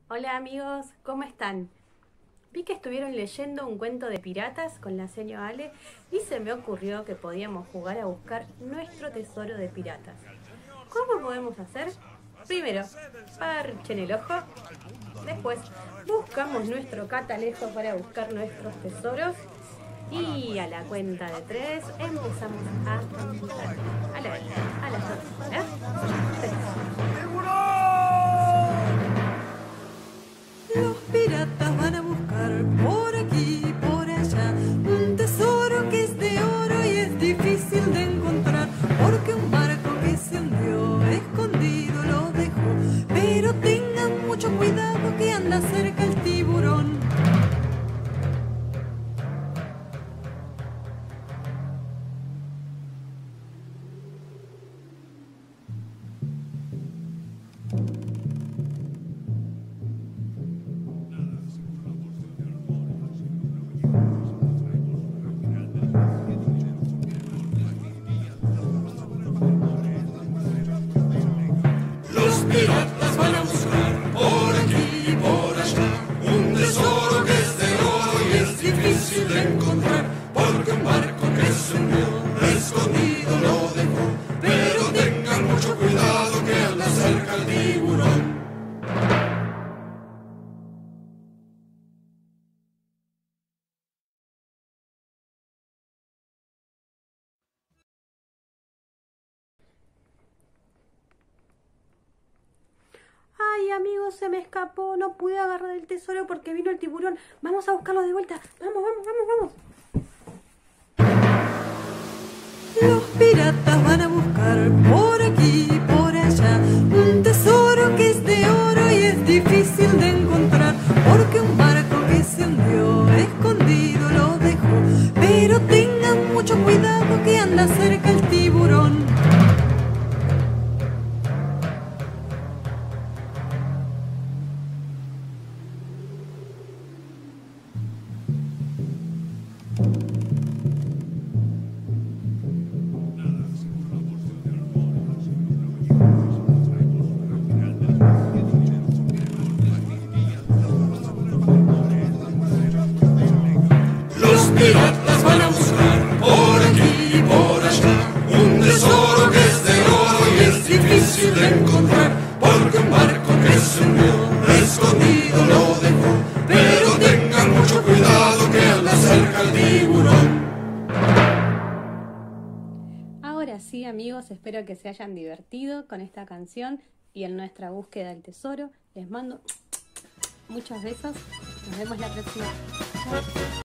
Hola amigos, ¿cómo están? Vi que estuvieron leyendo un cuento de piratas con la señora Ale y se me ocurrió que podíamos jugar a buscar nuestro tesoro de piratas. ¿Cómo podemos hacer? Primero, parchen el ojo. Después, buscamos nuestro catalejo para buscar nuestros tesoros. Y a la cuenta de 3 empezamos a contar. A la 2, a la 3. Los piratas van a buscar por aquí y por allá un tesoro que es de oro y es difícil de encontrar, porque un barco que se hundió escondido lo dejó. Pero tengan mucho cuidado que anda cerca el tiburón. Los piratas van a buscar por aquí y por allá un tesoro que es de oro y es difícil de encontrar, porque un barco que se hundió escondido lo dejó. Pero tengan mucho cuidado que anda cerca el tiburón. Ay amigos, se me escapó, no pude agarrar el tesoro porque vino el tiburón. Vamos a buscarlo de vuelta. Vamos, vamos, vamos, vamos. Los piratas van a buscar por aquí y por allá un tesoro que es de oro y es difícil de encontrar, porque un barco que se hundió escondido lo dejó. Pero tengan mucho cuidado que anda cerca el tiburón. Los piratas van a buscar por aquí y por allá un tesoro que es de oro y es difícil de encontrar, porque un barco que se hundió escondido lo dejó. Pero tengan mucho cuidado que anda cerca el tiburón. Ahora sí amigos, espero que se hayan divertido con esta canción y en nuestra búsqueda del tesoro. Les mando muchos besos. Nos vemos la próxima. Chao.